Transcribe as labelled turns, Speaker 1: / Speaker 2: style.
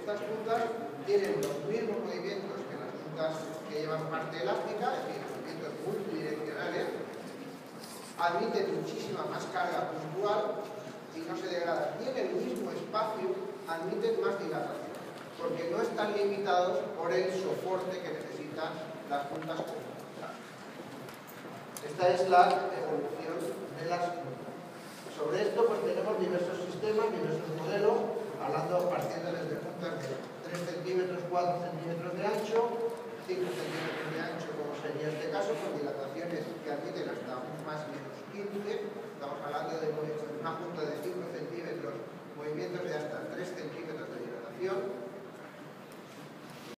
Speaker 1: Estas juntas tienen los mismos movimientos que las juntas que llevan parte elástica, es decir, movimientos multidireccionales, admiten muchísima más carga puntual y no se degradan. Y en el mismo espacio admiten más dilatación, porque no están limitados por el soporte que necesitan las juntas conjuntas. Esta es la evolución de las juntas. Sobre esto pues tenemos diversos sistemas, diversos modelos, partiendo desde juntas de 3 centímetros, 4 centímetros de ancho, 5 centímetros de ancho, como sería este caso, con dilataciones que admiten hasta un más menos 15. Estamos hablando de una junta de 5 centímetros, movimientos de hasta 3 centímetros de dilatación.